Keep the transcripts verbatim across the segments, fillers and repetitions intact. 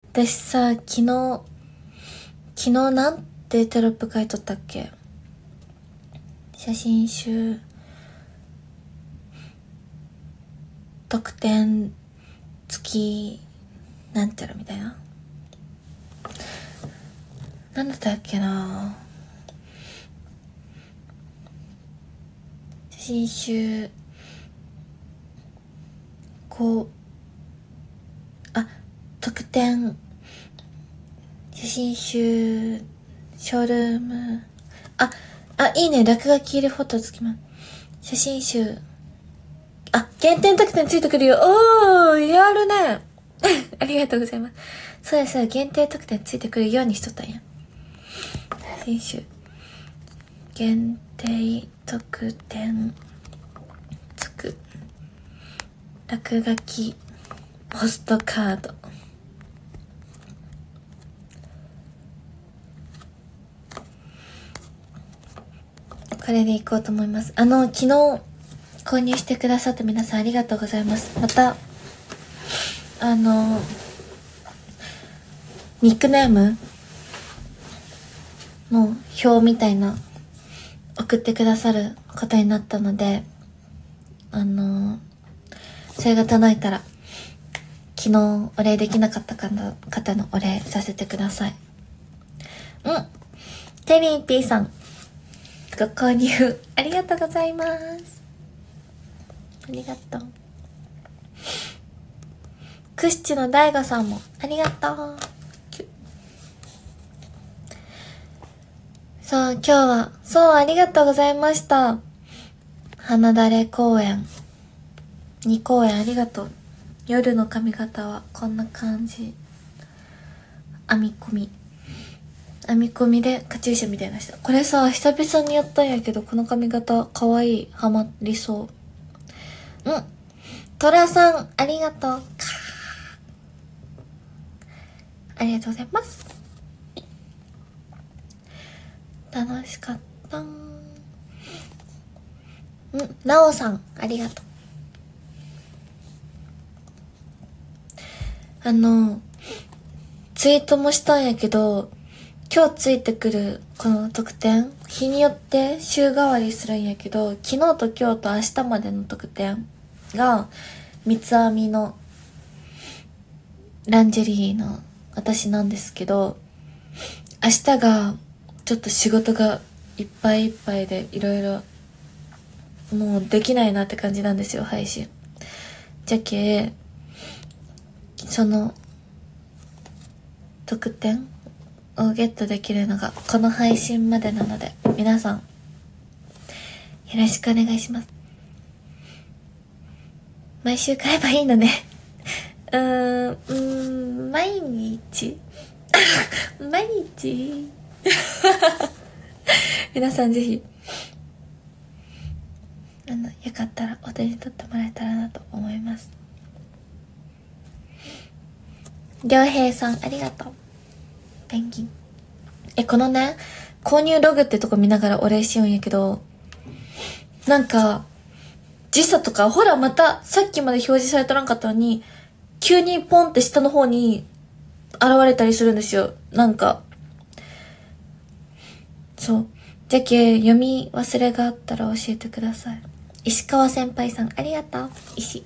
私さ、昨日、昨日なんてテロップ書いとったっけ？写真集、特典付き、なんちゃらみたいな。なんだったっけな。写真集、こう、あ、特典、写真集、ショールーム、あ、あ、いいね、落書き入れフォト付きます。写真集、あ、限定特典ついてくるよ。おー、やるね。ありがとうございます。そうやそうや、限定特典ついてくるようにしとったんや。写真集、限定特典つく、落書き、ポストカード。これでいこうと思います。あの、昨日購入してくださった皆さんありがとうございます。また、あの、ニックネームの表みたいな送ってくださることになったので、あの、それが届いたら、昨日お礼できなかった方のお礼させてください。うん。テリーピーさん、ご購入ありがとうございます。ありがとう。クシチの大悟さんもありがとう。そう、今日は、そう、ありがとうございました。花だれ公演。に公演ありがとう。夜の髪型はこんな感じ。編み込み。編み込みでカチューシャみたいな人。これさ、久々にやったんやけど、この髪型かわいい。ハマりそう。うん。トラさん、ありがとう。ありがとうございます。楽しかったん。うん、なおさん、ありがとう。あの、ツイートもしたんやけど、今日ついてくるこの特典、日によって週替わりするんやけど、昨日と今日と明日までの特典が、三つ編みのランジェリーの私なんですけど、明日がちょっと仕事がいっぱいいっぱいでいろいろもうできないなって感じなんですよ、配信。じゃけ、その特典をゲットできるのがこの配信までなので、皆さんよろしくお願いします。毎週買えばいいのね。うーん、うーん、毎日毎日皆さんぜひあのよかったらお手に取ってもらえたらなと思います。りょうへいさんありがとう。ペンギン、え、このね、購入ログってとこ見ながらお礼しようんやけど、なんか時差とか、ほらまたさっきまで表示されとらんかったのに急にポンって下の方に現れたりするんですよ。なんかそう、じゃけ読み忘れがあったら教えてください。石川先輩さんありがとう。石、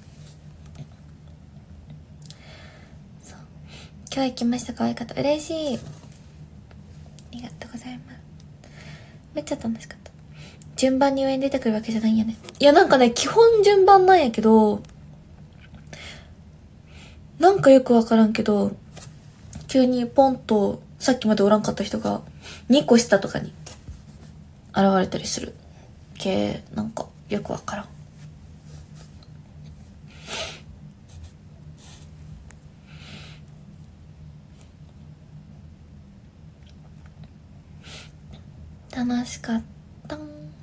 そう、今日行きました。可愛かった。嬉しい。ありがとうございます。めっちゃ楽しかった。順番に上に出てくるわけじゃないんやね。いや、なんかね、基本順番なんやけど、なんかよくわからんけど、急にポンとさっきまでおらんかった人がにこ下とかに現れたりするけ、なんかよくわからん。楽しかったん。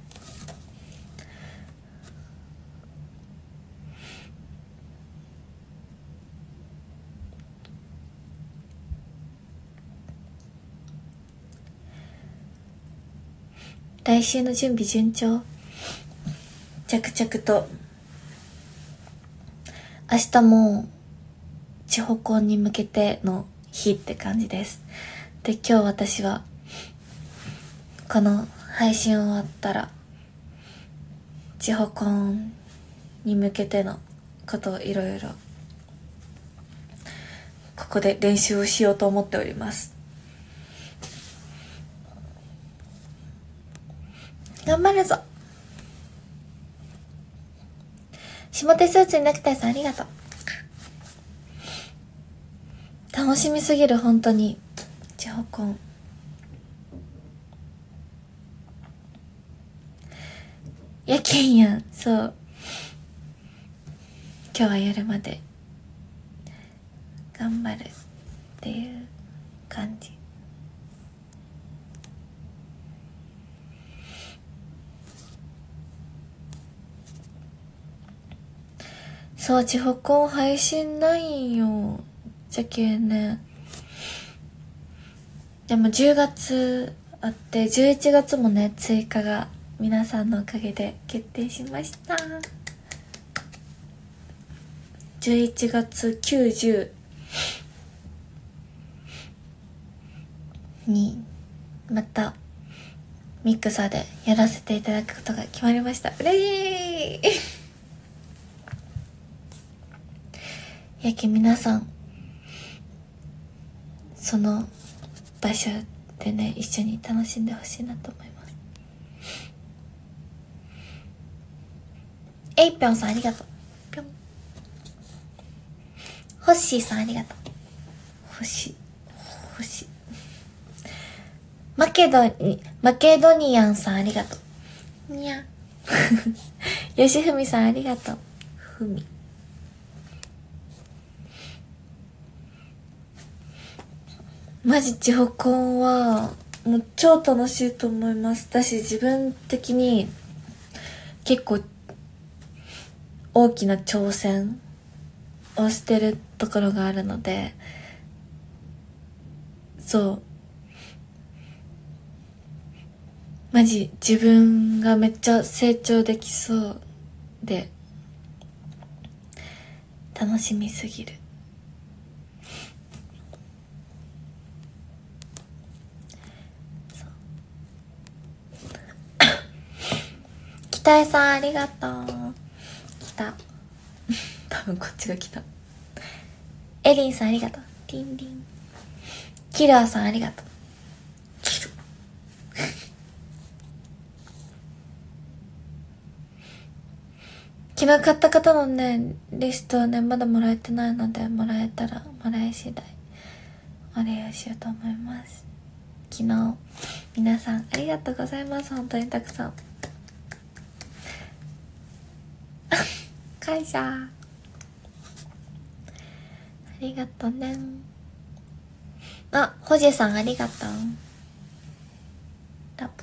来週の準備順調？着々と。明日も地方婚に向けての日って感じです。で、今日私はこの配信終わったら地方婚に向けてのことをいろいろここで練習をしようと思っております。頑張るぞ。下手スーツにネクタイさんありがとう。楽しみすぎる、本当に地方婚。夜勤やん。そう、今日は夜まで頑張るっていう感じ。そう、地方婚配信ないんよ。じゃけね。でもじゅうがつあって、じゅういちがつもね、追加が皆さんのおかげで決定しました。じゅういちがつきゅうじゅうにまたミクサーでやらせていただくことが決まりました。嬉しいやけ皆さんその場所でね、一緒に楽しんでほしいなと思います。えいぴょんさんありがとう。ぴょん。ホッシーさんありがとう。ホッシーホッシーマケドニマケドニアンさんありがとう。にゃよしふみさんありがとう。ふみマジ地方婚はもう超楽しいと思います。だし自分的に結構大きな挑戦をしてるところがあるので、そうマジ自分がめっちゃ成長できそうで楽しみすぎる。北江さんありがとう。来た多分こっちが来た。エリンさんありがとう。リンリン。キラーさんありがとう。キル昨日買った方のねリストはねまだもらえてないので、もらえたらもらい次第お礼をしようと思います。昨日皆さんありがとうございます。本当にたくさん感謝ありがとうね。あ、ホジェさんありがとう。ラブ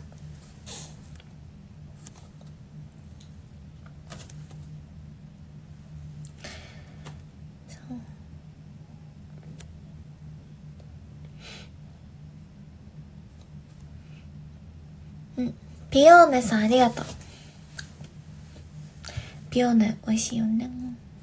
うん、ピオーネさんありがとう。ピオーネ美味しいよね。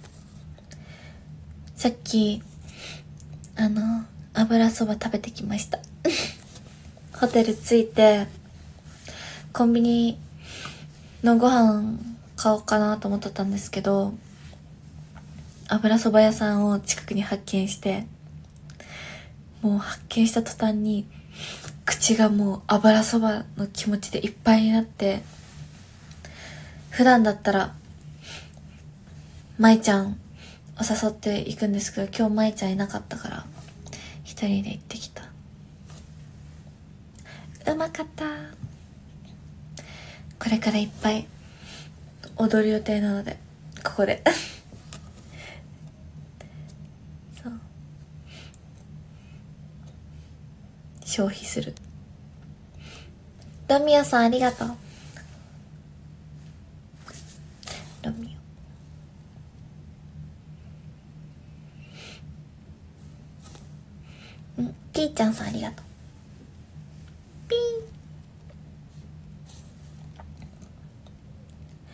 さっきあの油そば食べてきましたホテル着いてコンビニのご飯買おうかなと思ってたんですけど、油そば屋さんを近くに発見して、もう発見した途端に口がもう油そばの気持ちでいっぱいになって、普段だったら舞ちゃんを誘っていくんですけど、今日舞ちゃんいなかったから一人で行ってきた。うまかった。これからいっぱい踊る予定なのでここでそう消費する。ロミオさんありがとう。ロミオ。うん、キーちゃんさんありがとう。ピー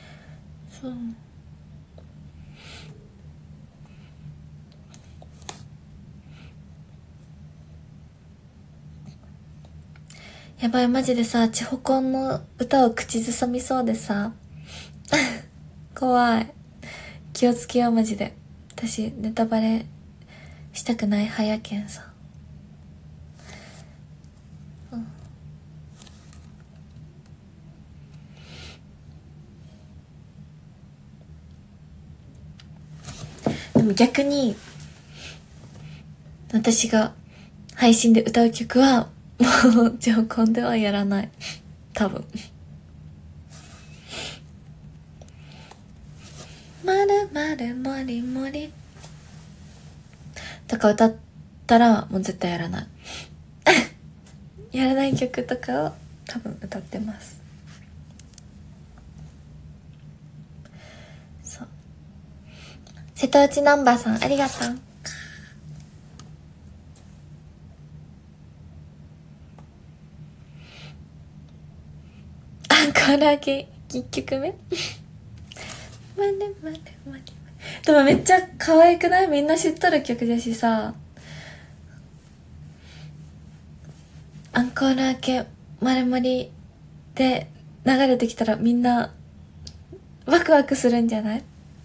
そうやばい、マジでさ、チホコンの歌を口ずさみそうでさ。怖い。気をつけよう、マジで。私、ネタバレしたくない派やけんさ。うん。でも逆に、私が配信で歌う曲は、もう、チホコンではやらない。多分。まるまるもりもりとか歌ったらもう絶対やらないやらない曲とかを多分歌ってます。そう。瀬戸内ナンバーさんありがとう。アンコール明けいっきょくめまるまるまる。でもめっちゃ可愛くない？みんな知っとる曲だしさ。アンコール明けまるまりで流れてきたらみんなワクワクするんじゃない？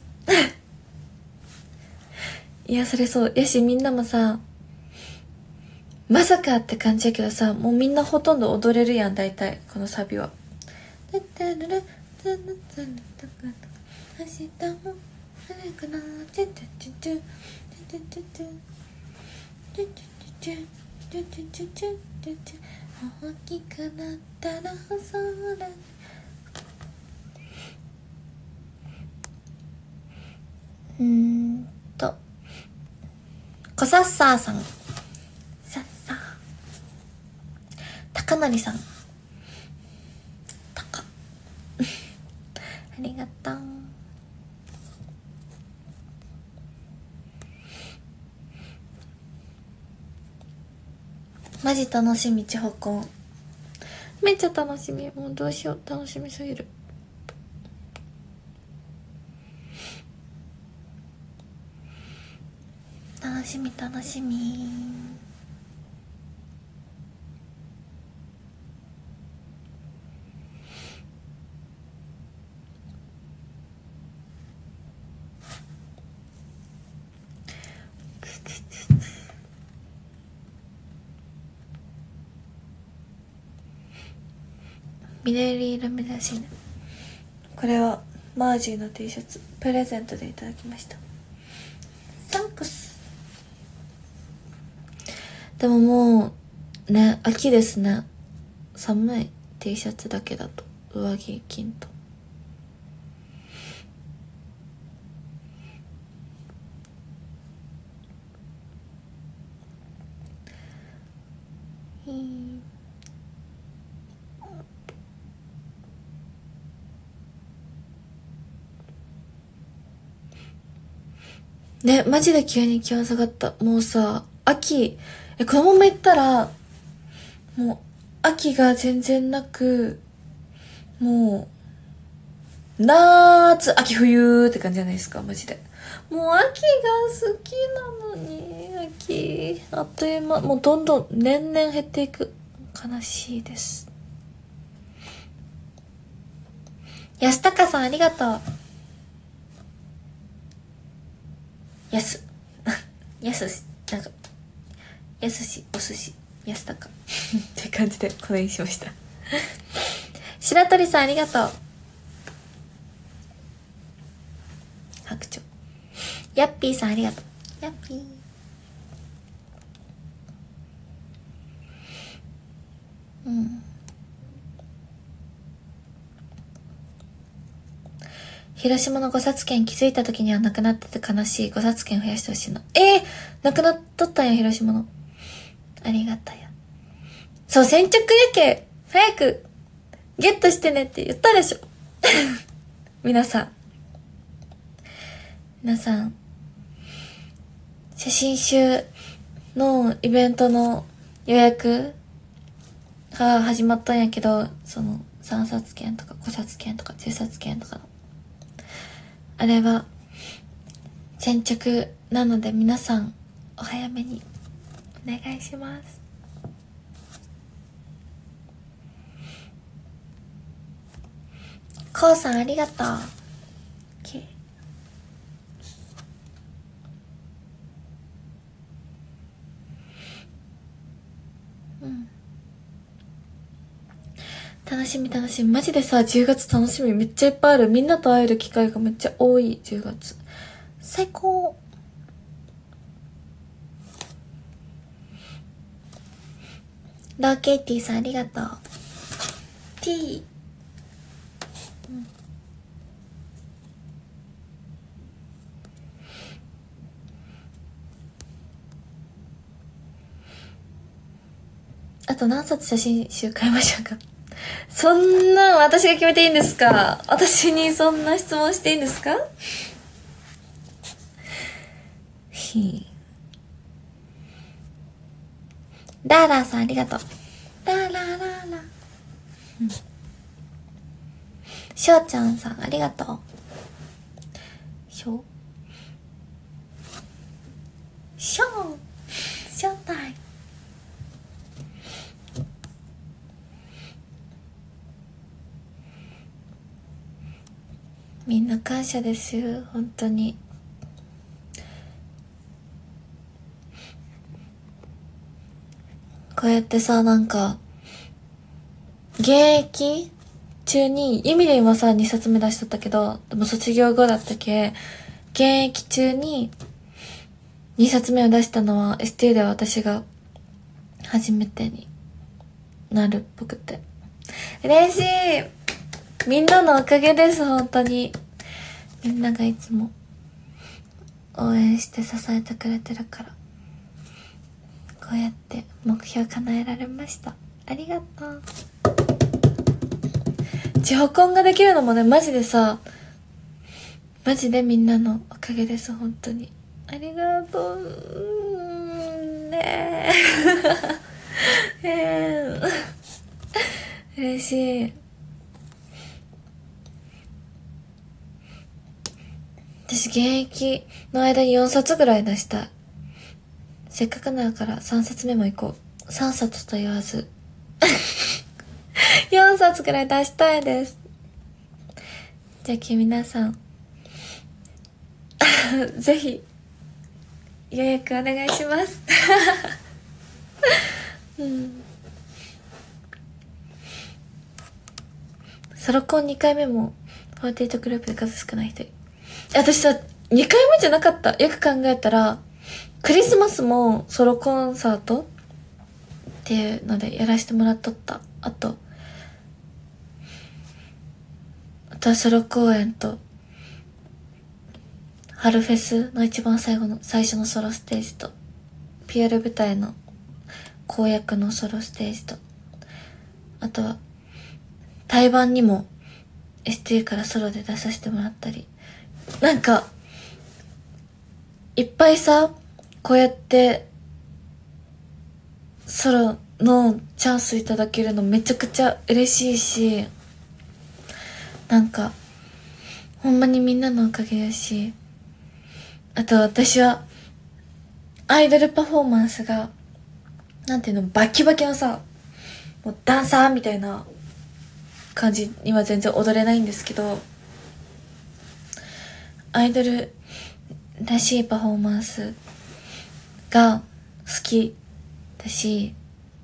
いや、それそう。やし、みんなもさ、まさかって感じやけどさ、もうみんなほとんど踊れるやん、大体。このサビは。明日も早くなっててててててててててて大きくなったら空うーんとコサッサーさん、さっさ高典さん、たかありがとう。マジ楽しみ、ちほこん。めっちゃ楽しみ。もうどうしよう、楽しみすぎる。楽しみ楽しみ。緑色目指しね。これはマージーの T シャツプレゼントでいただきました。サンクス。でももうね、秋ですね。寒い。 T シャツだけだと上着着んと。ね、マジで急に気温下がった。もうさ、秋、え、このまま行ったら、もう、秋が全然なく、もう、夏、秋冬って感じじゃないですか、マジで。もう秋が好きなのに、秋、あっという間、もうどんどん年々減っていく。悲しいです。安高さんありがとう。やす。やすし、なんか、やすし、お寿司、やすたか。って感じでこれにしました。白鳥さんありがとう。白鳥。ヤッピーさんありがとう。ヤッピー。うん。広島のご札券気づいた時にはなくなってて悲しい。ご札券増やしてほしいの。えー、なくなっとったんや、広島の。ありがたや。そう、先着やけ。早く、ゲットしてねって言ったでしょ。皆さん。皆さん、写真集のイベントの予約が始まったんやけど、そのさんさつ券とかごさつ券とかじゅっさつ券とかの。あれは先着なので皆さんお早めにお願いします。 こうさんありがとう。OK。うん。楽しみ楽しみ。マジでさ、じゅうがつ楽しみめっちゃいっぱいある。みんなと会える機会がめっちゃ多い、じゅうがつ。最高。ローケイティさんありがとう。T。うん。あと何冊写真集買いましょうか。そんな私が決めていいんですか？私にそんな質問していいんですか？ひラーラーさんありがとう。ラーラーラーラー。うん。しょうちゃんさんありがとう。しょうしょうしょうたい。みんな感謝ですよ、本当に。こうやってさ、なんか現役中に、意味で今さにさつめ出しとったけど、でも卒業後だったけ、現役中ににさつめを出したのは エスティー では私が初めてになるっぽくて嬉しい。みんなのおかげです、本当に。みんながいつも応援して支えてくれてるから、こうやって目標叶えられました。ありがとう。地方コンができるのもね、マジでさ、マジでみんなのおかげです、本当に。ありがとう。うーんねええー、嬉しい。私現役の間によんさつぐらい出したい。せっかくだからさんさつめも行こう。さんさつと言わずよんさつぐらい出したいです。じゃあ皆さんぜひ予約お願いしますうん。ソロコンにかいめもフォーティーエイトグループで数少ない人。私さにかいめじゃなかった。よく考えたらクリスマスもソロコンサートっていうのでやらせてもらっとった。あとあとはソロ公演と春フェスの一番最後の最初のソロステージと ピーアール 舞台の公約のソロステージと、あとは対バンにも エスティー からソロで出させてもらったり、なんかいっぱいさ、こうやってソロのチャンスいただけるのめちゃくちゃ嬉しいし、なんかほんまにみんなのおかげだし、あと私はアイドルパフォーマンスがなんていうの、バキバキのさ、もうダンサーみたいな感じには全然踊れないんですけど、アイドルらしいパフォーマンスが好きだし、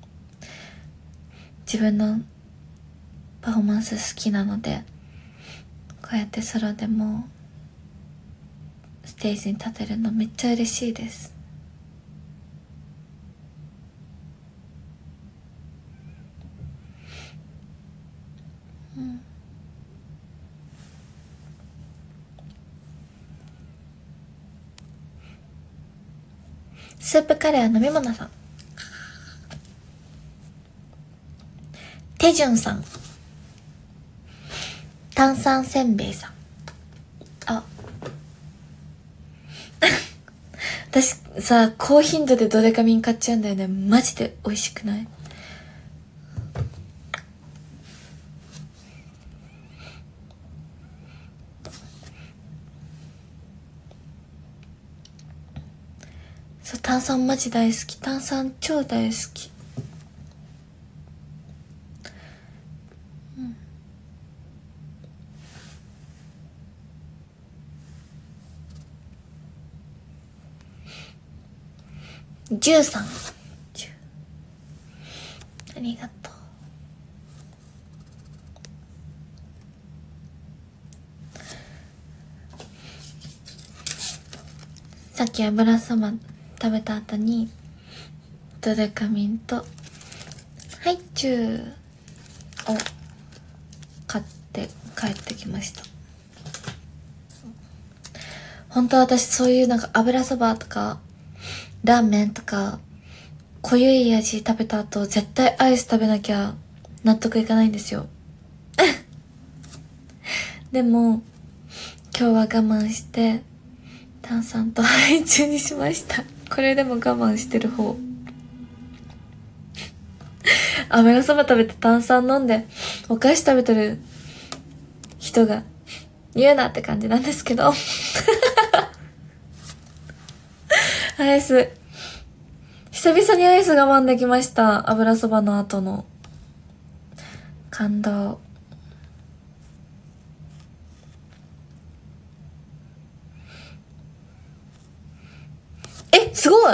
自分のパフォーマンス好きなので、こうやってソロでもステージに立てるのめっちゃ嬉しいです。うん。スープカレーは飲み物さん、テジュンさん、炭酸せんべいさん。あ私さ、高頻度でドデカミン買っちゃうんだよね。マジで美味しくない？そう、炭酸マジ大好き。炭酸超大好き。うん。 じゅうさん。ありがとう。さっき油そば食べた後にドデカミンとハイチュウを買って帰ってきました。本当は私そういうなんか油そばとかラーメンとか濃ゆい味食べた後絶対アイス食べなきゃ納得いかないんですよ。でも今日は我慢して炭酸とハイチュウにしました。これでも我慢してる方。油そば食べて炭酸飲んでお菓子食べてる人が言うなって感じなんですけど。アイス久々にアイス我慢できました。油そばの後の感動。え、すごい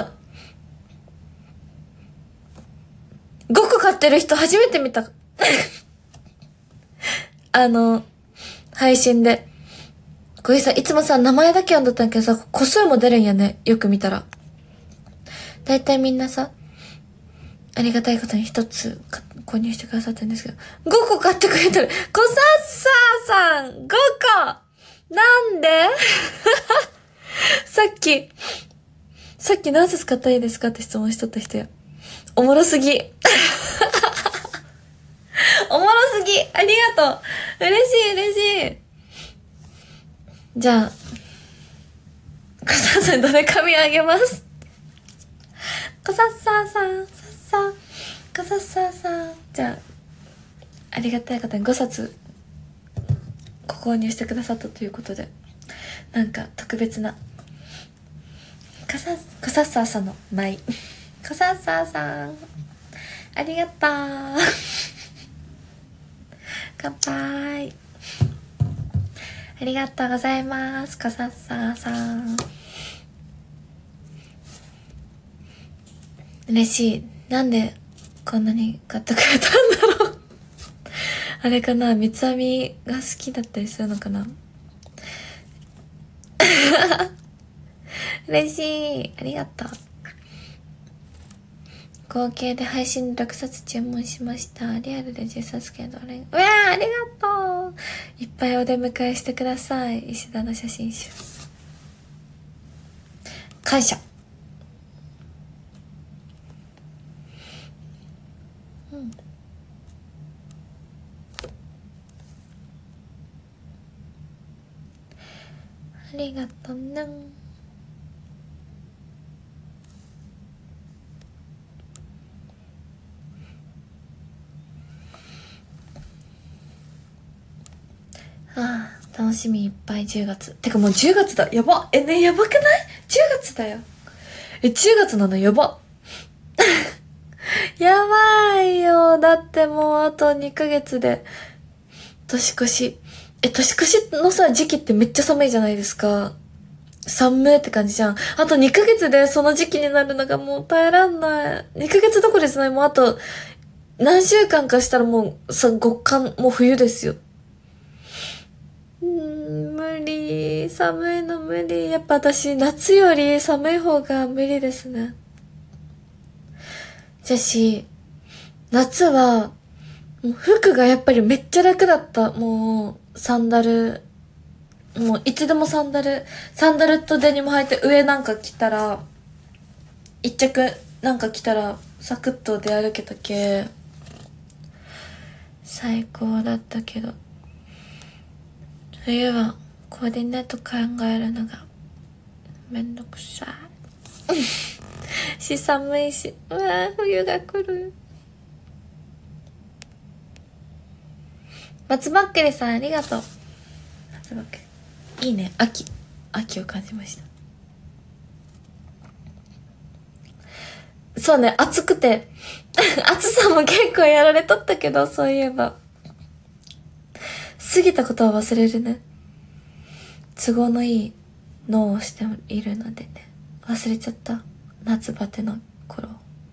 ごこ買ってる人初めて見た。あの、配信で。これさ、いつもさ、名前だけ読んだったんだけどさ、個数も出るんやね。よく見たら。だいたいみんなさ、ありがたいことに一つ購入してくださってるんですけど、ごこ買ってくれてる。コサッサーさん、ごこなんでさっき、さっき何冊買ったらいいですかって質問しとった人や。おもろすぎ。おもろすぎ。ありがとう。嬉しい嬉しい。じゃあ、コサッサーどれ紙あげます。コサッサーさん、さっさ、コサッサーさん。じゃあ、ありがたい方にごさつご購入してくださったということで、なんか特別な、コサ、コサッサーさんの舞。コサッサーさん、ありがとう。乾杯。ありがとうございます、コサッサーさん。嬉しい。なんでこんなに買ってくれたんだろう。あれかな、三つ編みが好きだったりするのかな。嬉しい。ありがとう。合計で配信ろくさつ注文しました。リアルでじゅっさつけど、うわー、ありがとう。いっぱいお出迎えしてください。石田の写真集。感謝。うん。ありがとうな。ああ、楽しみいっぱいじゅうがつ。てかもうじゅうがつだ。やば。え、ね、やばくない？ じゅう 月だよ。え、じゅうがつなのやば。やばいよ。だってもうあとにかげつで年越し。え、年越しのさ、時期ってめっちゃ寒いじゃないですか。寒いって感じじゃん。あとにかげつでその時期になるのがもう耐えらんない。にかげつどころですね。もうあと何週間かしたらもうさ、極寒、もう冬ですよ。うーん、無理。寒いの無理。やっぱ私、夏より寒い方が無理ですね。じゃし、夏は、もう服がやっぱりめっちゃ楽だった。もう、サンダル、もういつでもサンダル、サンダルとデニム履いて上なんか着たら、一着なんか着たら、サクッと出歩けたけ、最高だったけど、冬はコーディネート考えるのがめんどくさいし、寒いし、うわー、冬が来る。松ばっかりさん、ありがとう。松ばっかりいいね。秋秋を感じました。そうね、暑くて暑さも結構やられとったけど、そういえば過ぎたことは忘れるね。都合のいい脳をしているのでね、忘れちゃった。 夏バテの頃。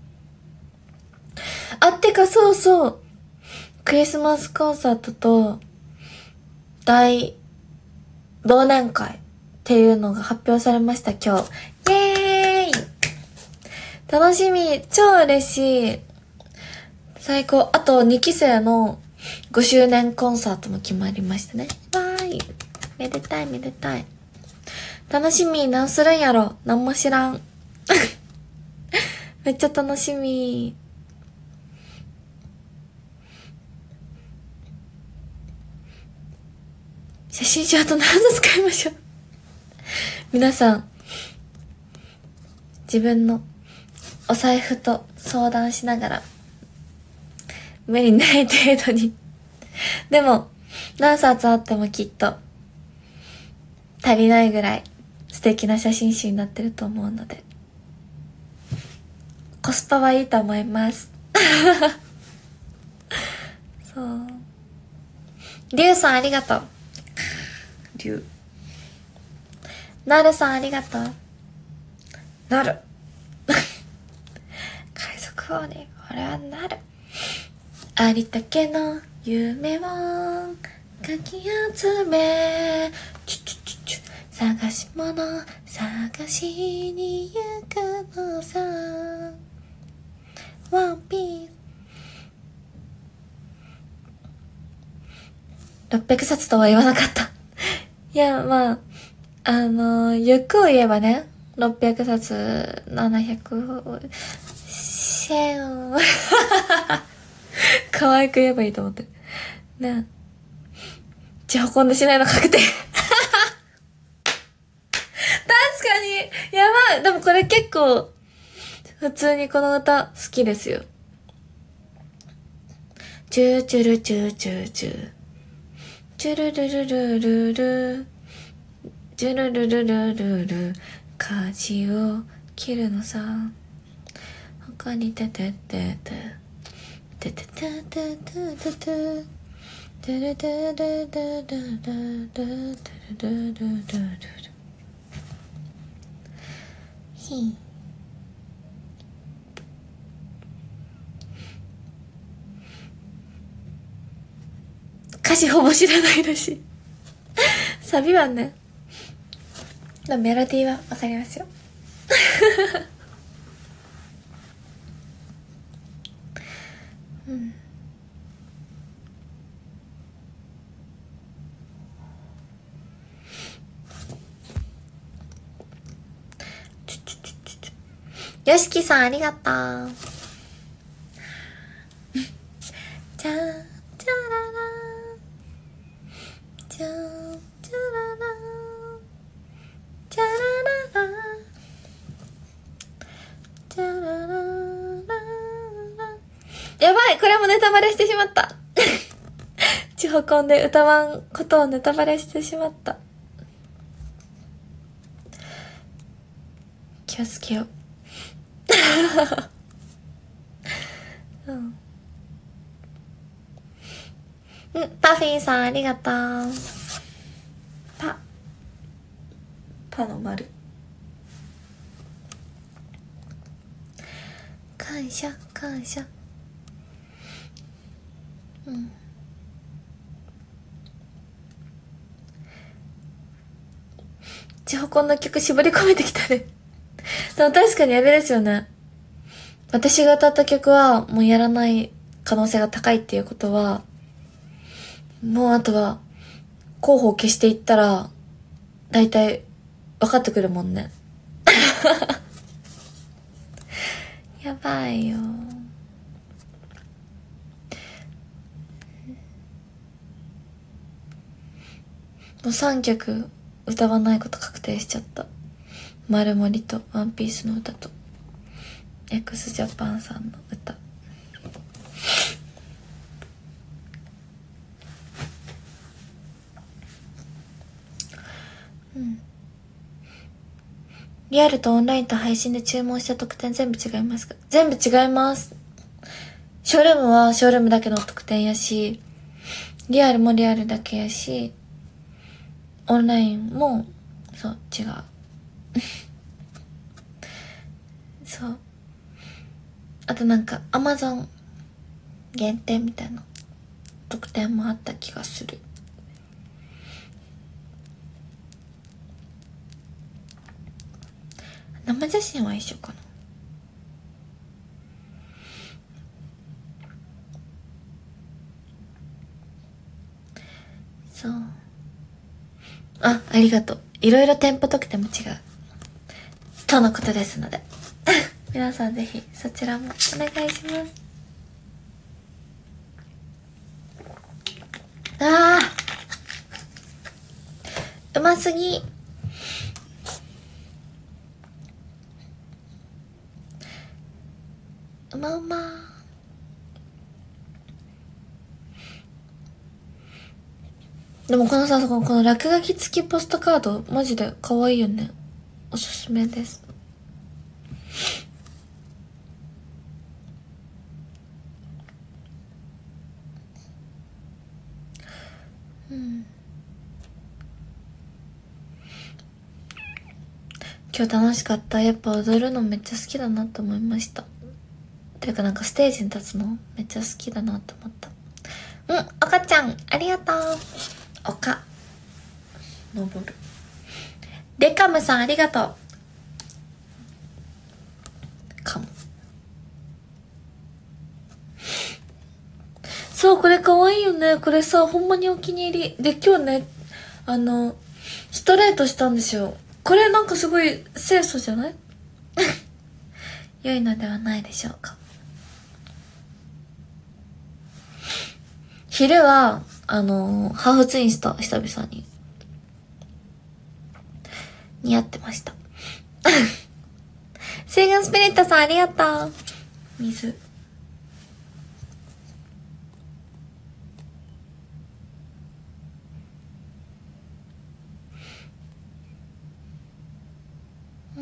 あ、ってかそうそう。クリスマスコンサートと大忘年会っていうのが発表されました今日。イエーイ！楽しみ、超嬉しい。最高。あとにき生のごしゅうねんコンサートも決まりましたね。わーい。めでたいめでたい。楽しみ、何するんやろ。何も知らん。めっちゃ楽しみ。写真集あと何冊買いましょう。皆さん、自分のお財布と相談しながら、無理ない程度に。でも、何冊あってもきっと、足りないぐらい素敵な写真集になってると思うので、コスパはいいと思います。そう。りゅうさんありがとう。りゅう。なるさんありがとう。なる。海賊王に俺はなる。ありったけの夢をかき集め、チュチュチュチュ探し物探しに行くのさ。ワンピースろっぴゃくさつとは言わなかった。いや、まあ、あの、欲を言えばね、ろっぴゃくさつ、ななひゃく、千を、可愛く言えばいいと思ってる。ねえ。血運んでしないの確定。確かに、やばい。でもこれ結構、普通にこの歌好きですよ。チューチュルチューチューチュー。チュルルルルルル。チュルルルルルル。舵を切るのさ。他にてててて。ててててててて。てれてれれれれれれれれれれれ。ひん。歌詞ほぼ知らないらしい。サビはね。メロディーはわかりますよ。うん。よしきさんありがとう。じゃーじゃららじゃーじゃららじゃらららじゃららら。やばい、これもネタバレしてしまった。地方コンで歌わんことをネタバレしてしまった。気をつけよう。うん、うん、パフィーさんありがとう。パパの丸。感謝感謝。うん。地方コンの曲絞り込めてきたね。でも確かにあれですよね。私が歌った曲はもうやらない可能性が高いっていうことは、もうあとは候補を消していったらだいたい分かってくるもんね。やばいよ。もうさんきょく歌わないこと確定しちゃった。丸森とワンピースの歌と x ジャパンさんの歌。うん。リアルとオンラインと配信で注文した特典全部違いますか？全部違います。ショールームはショールームだけの特典やし、リアルもリアルだけやし、オンラインもそう違う。 あとなんかアマゾン限定みたいな特典もあった気がする。生写真は一緒かな。そう。あ、ありがとう。いろいろ店舗特典も違うとのことですので皆さんぜひそちらもお願いします。あー、うますぎ。うまうまー。でもこのさ、この、この落書き付きポストカードマジで可愛いよね。おすすめです。うん。今日楽しかった。やっぱ踊るのめっちゃ好きだなと思いました。ていうかなんかステージに立つのめっちゃ好きだなと思った。うん、赤ちゃんありがとう。岡登る。デカムさんありがとう。かも。そう、これかわいいよね。これさ、ほんまにお気に入り。で、今日ね、あの、ストレートしたんですよ。これなんかすごい清楚じゃない良いのではないでしょうか。昼は、あの、ハーフツインした久々に。似合ってました。セイガンスピリットさんありがとう。水。うん。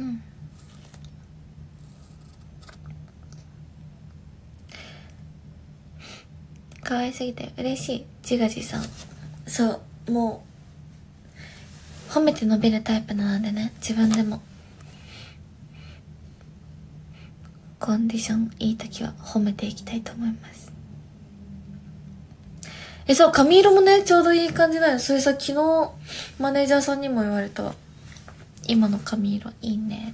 可愛すぎて嬉しい。自画自賛。そう、もう、褒めて伸びるタイプなのでね、自分でも。コンディションいいときは褒めていきたいと思います。え、そう、髪色もね、ちょうどいい感じだよ。それさ、昨日、マネージャーさんにも言われた。今の髪色いいねって。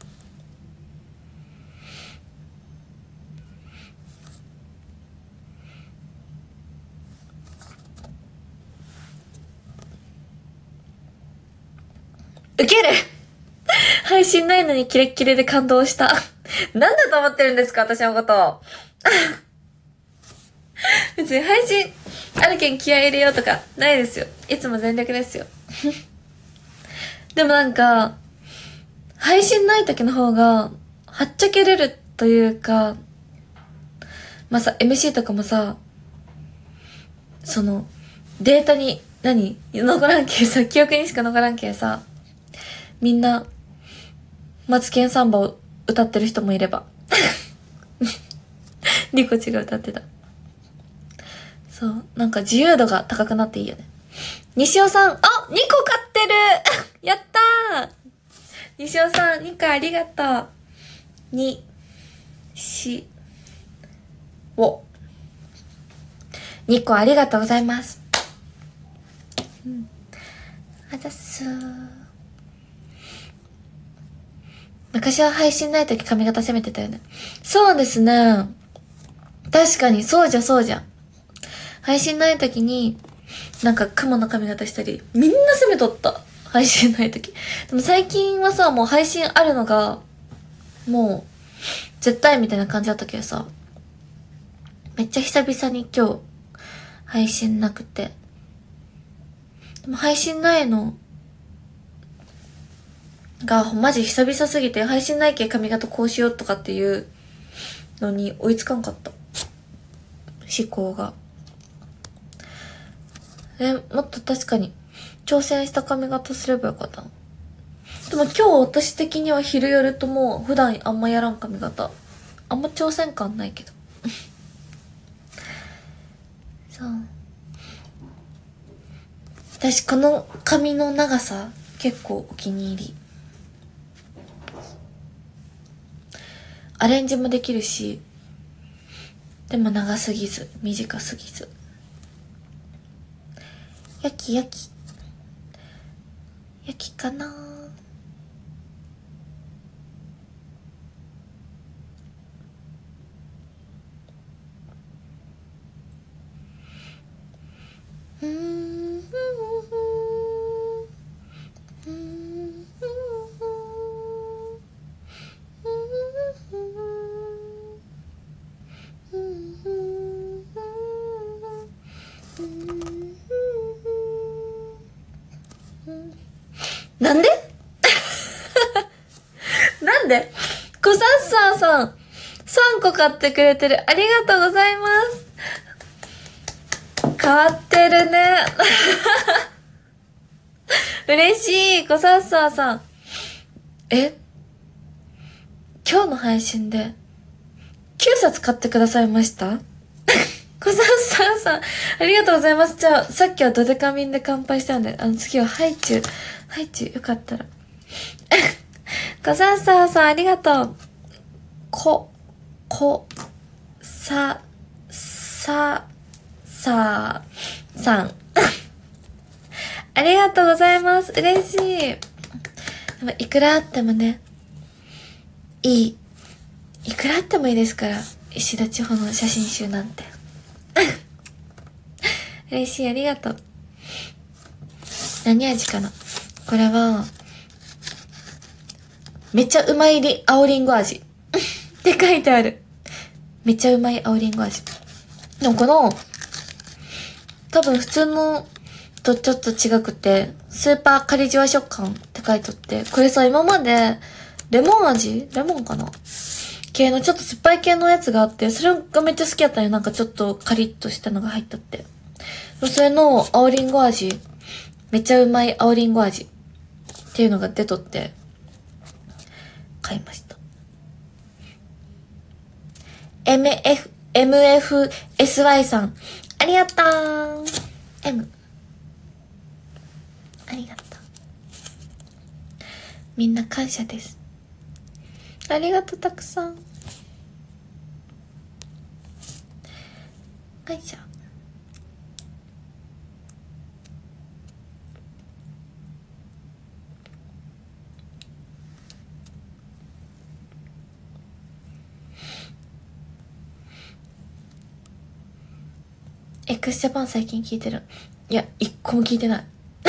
ウケる配信ないのにキレッキレで感動した。なんだと思ってるんですか、私のこと。別に配信あるけん気合い入れようとかないですよ。いつも全力ですよ。でもなんか、配信ない時の方が、はっちゃけれるというか、まあさ、エムシー とかもさ、その、データに、何残らんけさ、記憶にしか残らんけさ、みんな、マツケンサンバを歌ってる人もいれば。リコチが歌ってた。そう、なんか自由度が高くなっていいよね。西尾さん、あ !に 個買ってるやったー西尾さん、にこありがとう。に、し、お。にこありがとうございます。うん。あざっすー。昔は配信ない時髪型攻めてたよね。そうですね。確かに、そうじゃそうじゃ。配信ない時に、なんか雲の髪型したり、みんな攻めとった。配信ない時。でも最近はさ、もう配信あるのが、もう、絶対みたいな感じだったけどさ、めっちゃ久々に今日、配信なくて。でも配信ないの、が、マジ久々すぎて、配信ないけ髪型こうしようとかっていうのに追いつかんかった。思考が。え、もっと確かに、挑戦した髪型すればよかったの。でも今日私的には昼夜とも普段あんまやらん髪型。あんま挑戦感ないけど。そう。私この髪の長さ結構お気に入り。 アレンジもできるし、でも長すぎず短すぎず。焼き焼き焼きかな。うんうんなんでなんでコサッサーさんさんこ買ってくれてる。ありがとうございます。変わってるね嬉しい。コサッサーさん、え今日の配信できゅうさつ買ってくださいましたコサッサーさんありがとうございます。じゃあさっきはドデカミンで乾杯したんで、あの次はハイチュウハイチュウよかったらコサッサーさんありがとう。ここささささんありがとうございます。嬉しい。でもいくらあってもね、いいいくらあってもいいですから、石田千穂の写真集なんて嬉しい。ありがとう。何味かなこれは。めっちゃうまいり青りんご味って書いてある。めっちゃうまい青りんご味。でもこの多分普通のとちょっと違くて、スーパーカリジュワ食感って書いてあって、これさ、今までレモン味レモンかな系のちょっと酸っぱい系のやつがあって、それがめっちゃ好きやったよ。なんかちょっとカリッとしたのが入ったって。それの青りんご味、めっちゃうまい青りんご味っていうのが出とって買いました。 エムエフ エムエフエスワイ さんありがとう。 M ありがとう。みんな感謝です。ありがとう。たくさん感謝。X ジャパン最近聞いてる。いや、一個も聞いてない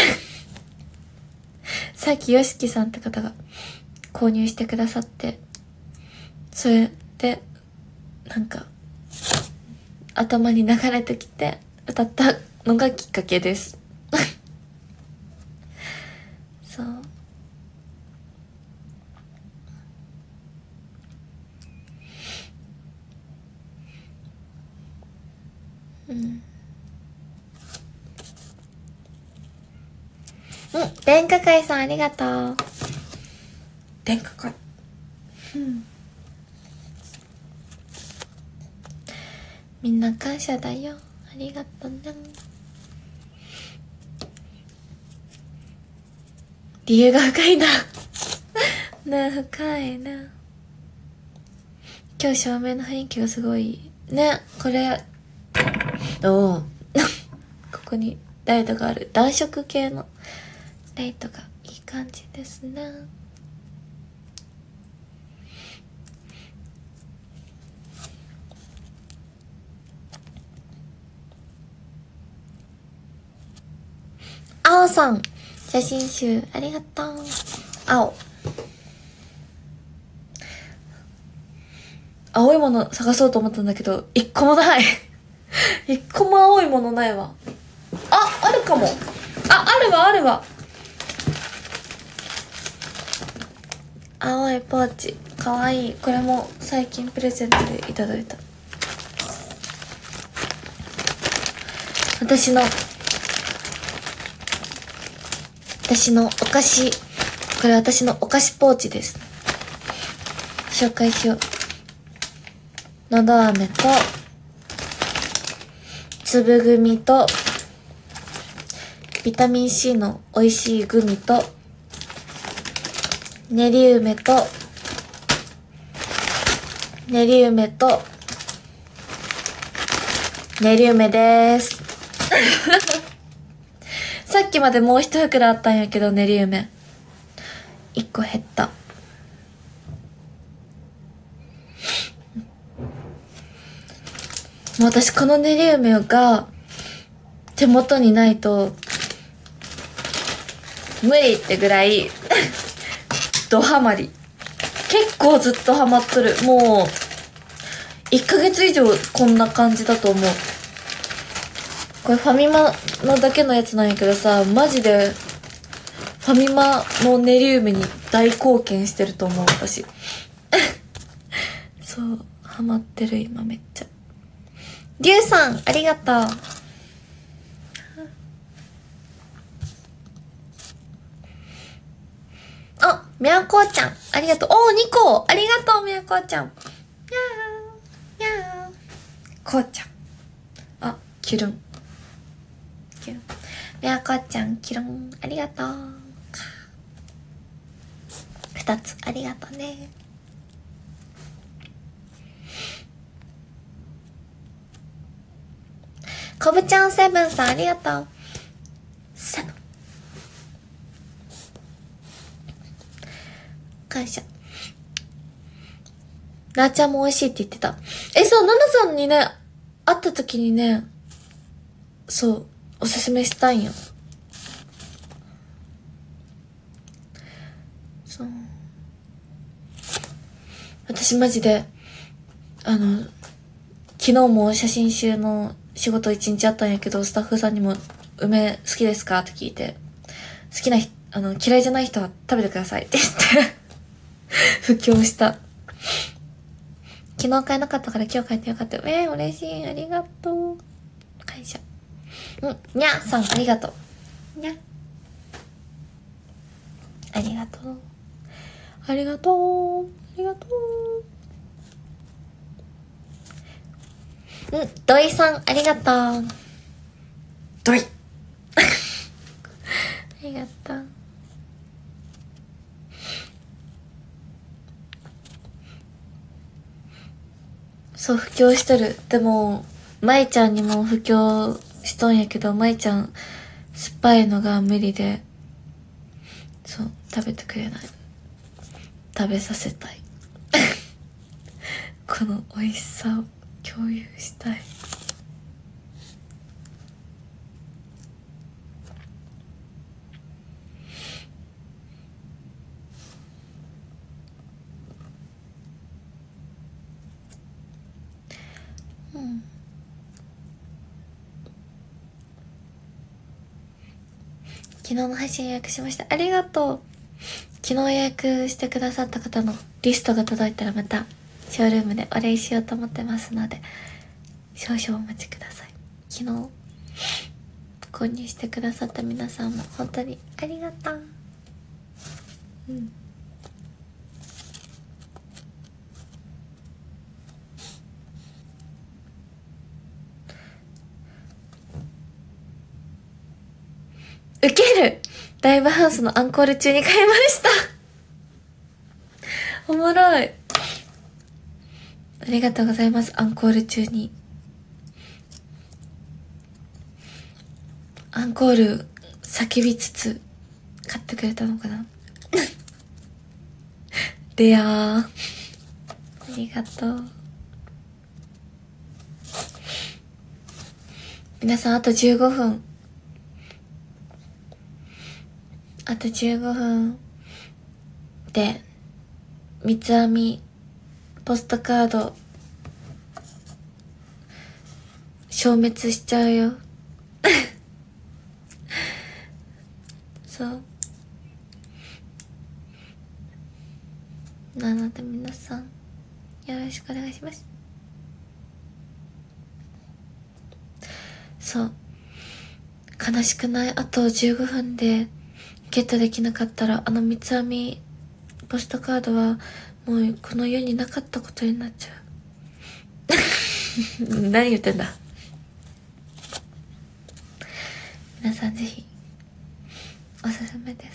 さっきよしきさんって方が購入してくださって、それでなんか頭に流れてきて歌ったのがきっかけですそう。うんうん、電化会さんありがとう。電化会。うん。みんな感謝だよ。ありがとうね。理由が深いな。ね、深いね。今日照明の雰囲気がすごい。ね、これ。おお。ここにライトがある。暖色系のライトがいい感じですね。青さん、写真集ありがとう。青。青いもの探そうと思ったんだけど、一個もない。一個も青いものないわ。あ、あるかも。あ、あるわ、あるわ。青いポーチ。かわいい。これも最近プレゼントでいただいた。私の、私のお菓子、これ私のお菓子ポーチです。紹介しよう。のど飴と、粒グミと、ビタミン C の美味しいグミと、練り梅と、 練り梅と練り梅でーすさっきまでもう一袋あったんやけど、練り梅一個減った。もう私この練り梅が手元にないと無理ってぐらいドハマり。結構ずっとハマっとる。もういっかげつ以上こんな感じだと思う。これファミマのだけのやつなんやけどさ、マジでファミマの練り梅に大貢献してると思う私そうハマってる今めっちゃ。りゅうさんありがとう。あ、みやこちゃんありがとう。おー、にこありがとうみやこちゃん。やーやーこうちゃん、あ、キュルンキュルン。みやこちゃんキュルンありがとう。二つありがとうね。こぶちゃんセブンさんありがとう。セブン感謝。なーちゃんも美味しいって言ってた。え、そう、ナナさんにね会った時にね、そうおすすめしたいんよ。そう、私マジであの昨日も写真集の仕事一日あったんやけど、スタッフさんにも梅好きですかって聞いて、好きな人、あの嫌いじゃない人は食べてくださいって言って布教した。昨日買えなかったから今日買えてよかった。えー、嬉しい。ありがとう。感謝。うん、にゃさんありがとう。にゃ。ありがとう。ありがとう。ありがとう。うん、土井さんありがとう。土井。ありがとう。そう、布教しとる。でも、舞ちゃんにも布教しとんやけど、舞ちゃん、酸っぱいのが無理で、そう、食べてくれない。食べさせたい。この美味しさを共有したい。うん。昨日の配信予約しました。ありがとう。昨日予約してくださった方のリストが届いたらまたショールームでお礼しようと思ってますので、少々お待ちください。昨日購入してくださった皆さんも本当にありがとう。うん。ウケる。ライブハウスのアンコール中に買いましたおもろい。ありがとうございます。アンコール中にアンコール叫びつつ買ってくれたのかなレアー。ありがとう。皆さんあとじゅうごふん、あとじゅうごふんで三つ編みポストカード消滅しちゃうよそうなので皆さんよろしくお願いします。そう、悲しくない？あとじゅうごふんでゲットできなかったらあの三つ編みポストカードはもうこの世になかったことになっちゃう何言ってんだ。皆さんぜひおすすめです。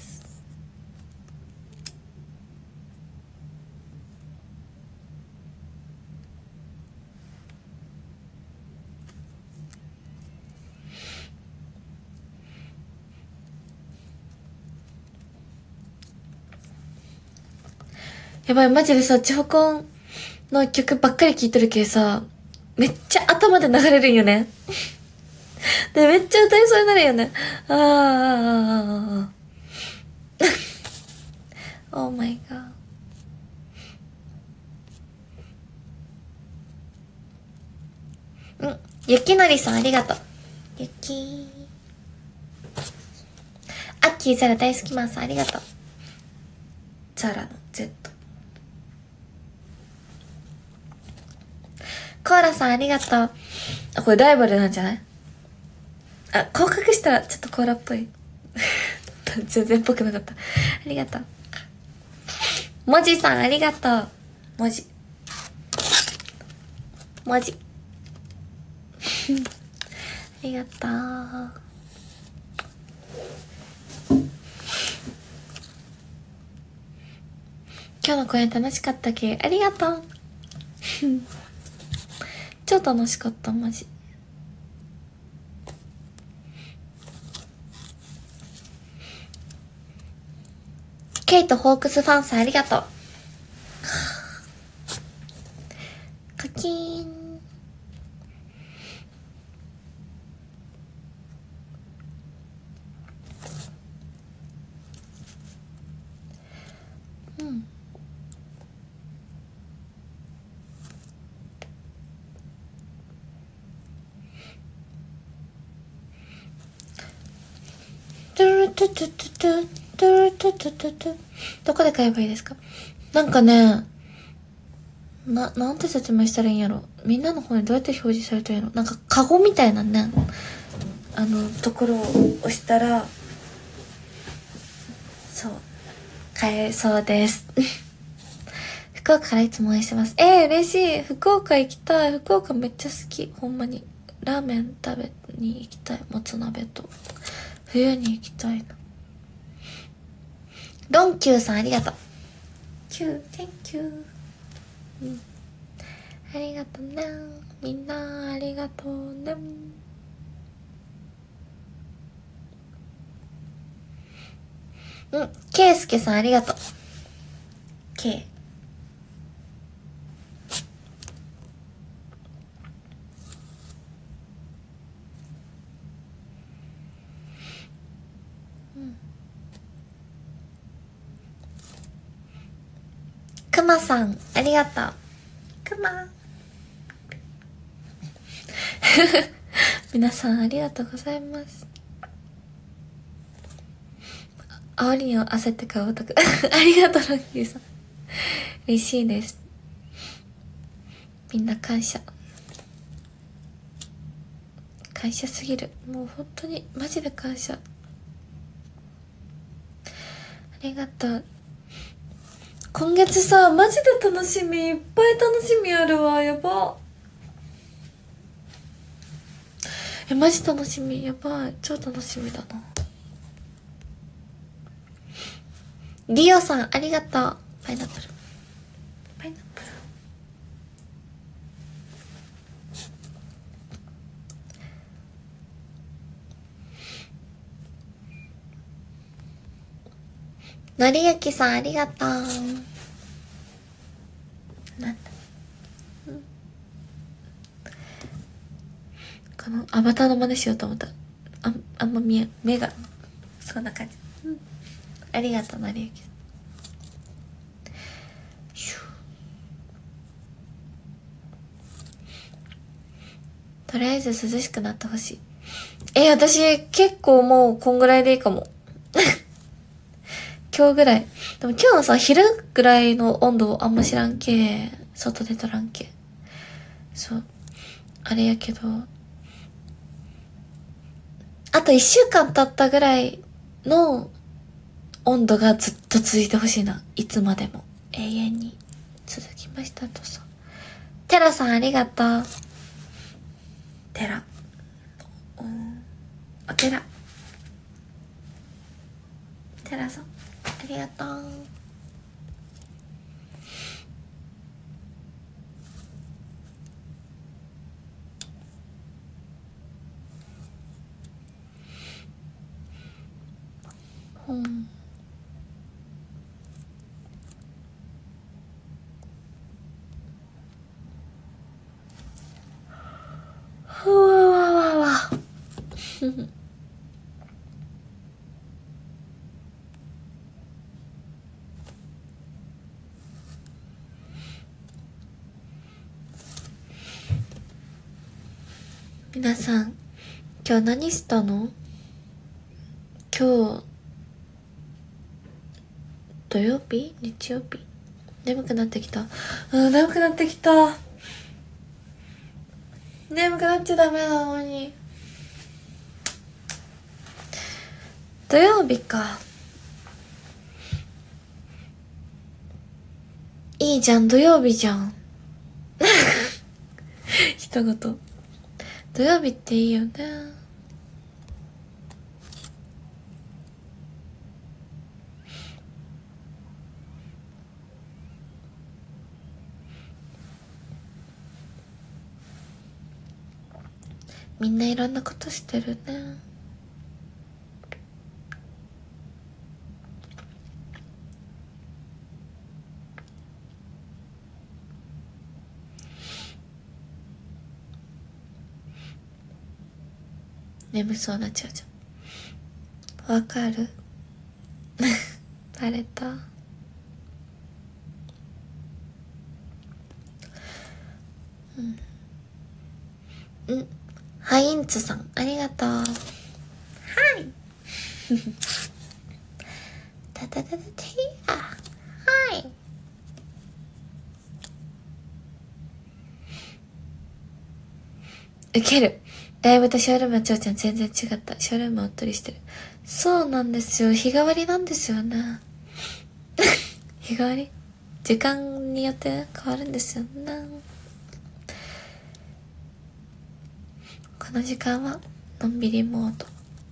やばい、マジでさ、チホコンの曲ばっかり聴いてるけさ、めっちゃ頭で流れるんよね。で、めっちゃ歌いそうになるよね。あーあーあーあーあー。Oh my god。うん。ゆきのりさんありがとう。ゆきー。アッキーザラ大好きマンさんありがとう。ザラの Z。コーラさんありがとう。あ、これライバルなんじゃない？あ、降格したらちょっとコーラっぽい。全然っぽくなかった。ありがとう。もじさんありがとう。もじ。もじ。ありがとう。今日の公演楽しかったっけ？ありがとう。超楽しかった、マジ。ケイト・ホークスファンさんありがとう。カキーン。うん。トゥルトゥトゥトゥトゥトゥルトゥトゥトゥトゥ。どこで買えばいいですか？なんかね、な、なんて説明したらいいんやろ。みんなの方にどうやって表示されたんやろ。なんかカゴみたいなね、あの、ところを押したら、そう、買えそうです。福岡からいつも応援してます。えー、嬉しい。福岡行きたい。福岡めっちゃ好き。ほんまに。ラーメン食べに行きたい。もつ鍋と。冬に行きたいな。ロンキューさんありがとう。キュー、センキュー。うん。ありがとうね。みんなありがとうね。うん。ケイスケさんありがとう。ケイ。くまさんありがとう。くま皆さんありがとうございます。あおりに焦って買うお得ありがとうロッキーさん。嬉しいです。みんな感謝感謝すぎる。もう本当にマジで感謝。ありがとう。今月さ、マジで楽しみいっぱい楽しみあるわ。やば。え、マジ楽しみ。やばい。超楽しみだな。リオさんありがとう。パイナップルパイナップル。のりゆきさんありがとう。なんだ、うん、このアバターの真似しようと思った。あ, あんま見え目がそんな感じ、うん、ありがとうのりゆきさん。とりあえず涼しくなってほしい。え、私結構もうこんぐらいでいいかも今日ぐらい。でも今日のさ、昼ぐらいの温度あんま知らんけ。外出とらんけ。そう。あれやけど。あと一週間経ったぐらいの温度がずっと続いてほしいな。いつまでも。永遠に続きましたとさ。テラさんありがとう。テラ。お, お寺。テラさん。ありがとう。うん。 皆さん今日何したの？今日土曜日？日曜日？眠くなってきた。うん、眠くなってきた。眠くなっちゃダメなのに。土曜日か。いいじゃん、土曜日じゃん。一言。土曜日っていいよね。みんないろんなことしてるね。眠そうなちゃうじゃん。わかる？バレた。うん。んハインツさん、ありがとう。はい。タタタタティア。はい。ウケる。ライブとショールームはちょうちゃん全然違った。ショールームはおっとりしてる。そうなんですよ。日替わりなんですよね。日替わり時間によって変わるんですよね。この時間はのんびりモード。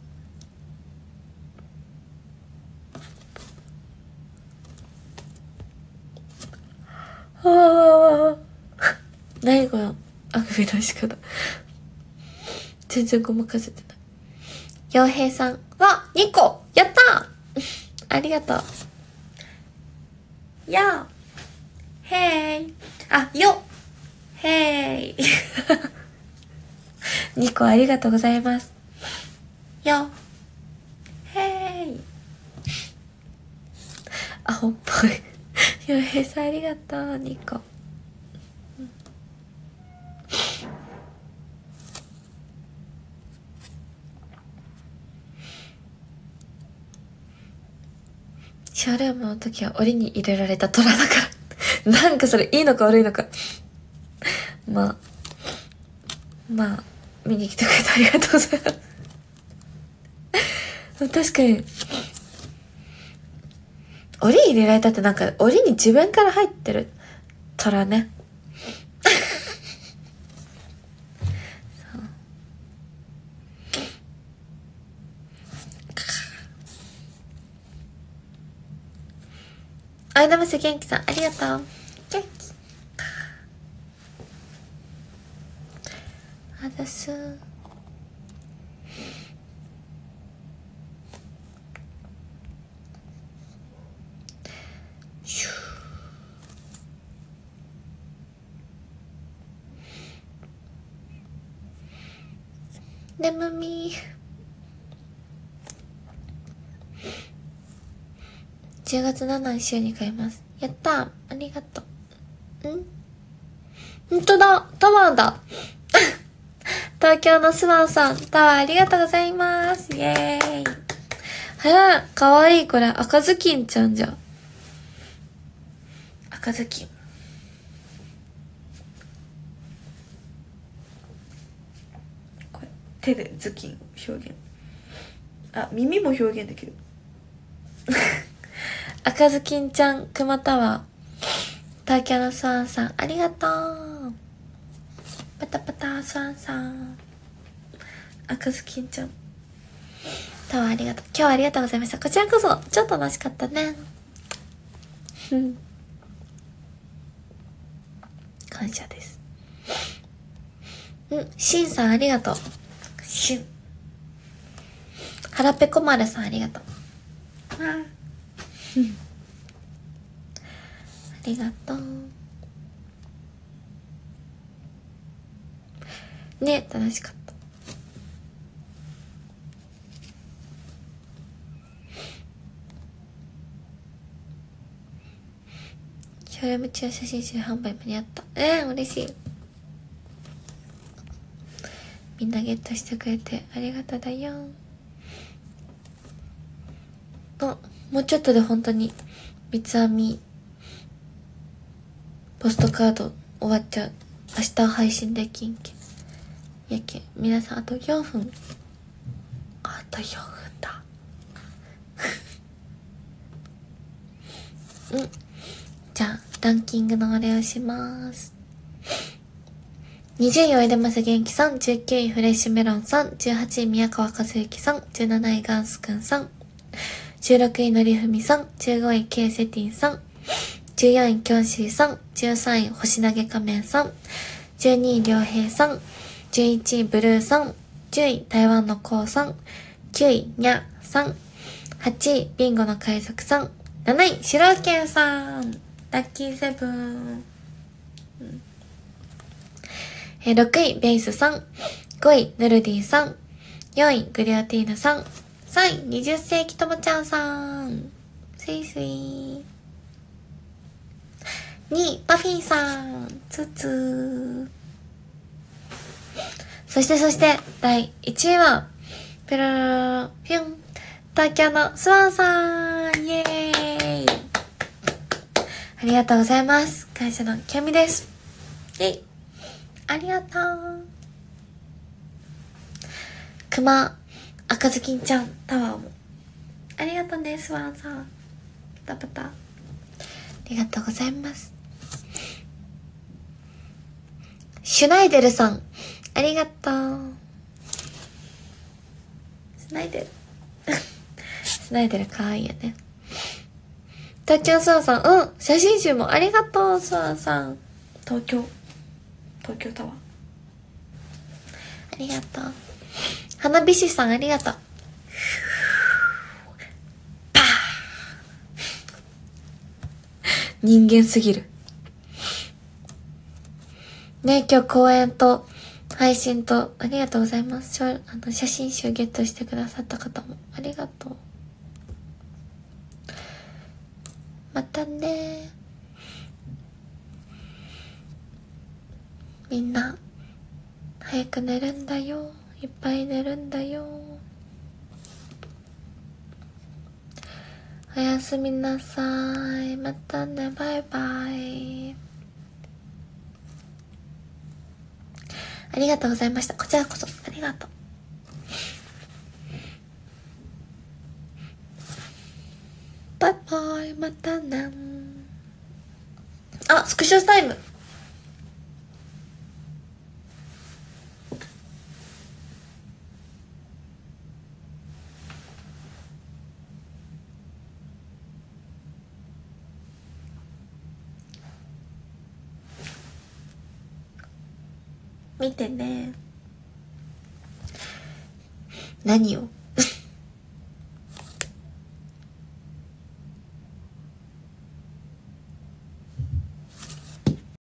ああ。何このあくびの仕方。全然ごまかせてない。洋平さん。わ !に 個やったーありがとう。やーへーい。あ、よへーい。にこありがとうございます。よへーい。アホっぽい。洋平さんありがとう。にこ。ショールームの時は檻に入れられた虎だから。なんかそれいいのか悪いのか。まあ。まあ、見に来てくれてありがとうございます。確かに。檻入れられたってなんか、檻に自分から入ってる虎ね。そうあいだませ元気さん、ありがとう。元気。あざす。シュー。眠みじゅうがつしちにち週に買います。やったー。ありがとう。んほんとだ。タワーだ。東京のスワンさん、タワーありがとうございます。イェーイ。はや、かわいい。これ、赤ずきんちゃんじゃん。赤ずきん。これ、手で頭巾表現。あ、耳も表現できる。赤ずきんちゃん、くまタワー。東京のスワンさん、ありがとう。パタパタスワンさん。赤ずきんちゃん。タワーありがとう。今日はありがとうございました。こちらこそ、超楽しかったね。うん。感謝です。うん、しんさんありがとう。しん。はらぺこまるさんありがとう。あありがとう。ね、楽しかった。 ショールーム中写真集販売間に合った。えー、嬉しい。みんなゲットしてくれてありがとうだよ。あ、もうちょっとで本当に三つ編みポストカード終わっちゃう。明日配信できんけやけ。皆さんあとよんぷん。あとよんぷんだ。うん。じゃあランキングのお礼をします。にじゅういおいでます元気さん、じゅうきゅういフレッシュメロンさん、じゅうはちい宮川和之さん、じゅうなないガンスくんさん、じゅうろくいのりふみさん、じゅうごいケイセティンさん、じゅうよんいキョンシーさん、じゅうさんい星投げ仮面さん、じゅうにいりょうへいさん、じゅういちいブルーさん、じゅうい台湾のコウさん、きゅういニャさん、はちいビンゴの海賊さん、なない白ケンさん、ラッキーセブン、えー、ろくいベイスさん、ごいヌルディさん、よんいグリオティーヌさん、さんいにじゅっ世紀ともちゃんさん、スイスイ、にいパフィーさん、ツーツー。そしてそしてだいいちいはペロロロロピュン、東京のスワンさん、イエーイ。ありがとうございます。会社のキャミです。イェイ、ありがとう。クマ、赤ずきんちゃん、タワーも。ありがとうね、スワンさん。パタパタ。ありがとうございます。シュナイデルさん、ありがとう。シュナイデル。シュナイデルかわいいよね。東京スワンさん、うん、写真集もありがとう、スワンさん。東京。東京タワー。ありがとう。花火師さんありがとう。パー人間すぎる。ね、今日公演と配信とありがとうございます。あの写真集ゲットしてくださった方もありがとう。またね。みんな早く寝るんだよ。いっぱい寝るんだよ。おやすみなさい。またね。バイバイ。ありがとうございました。こちらこそありがとう。バイバイ。またね。あ、スクショタイム。見てね。何を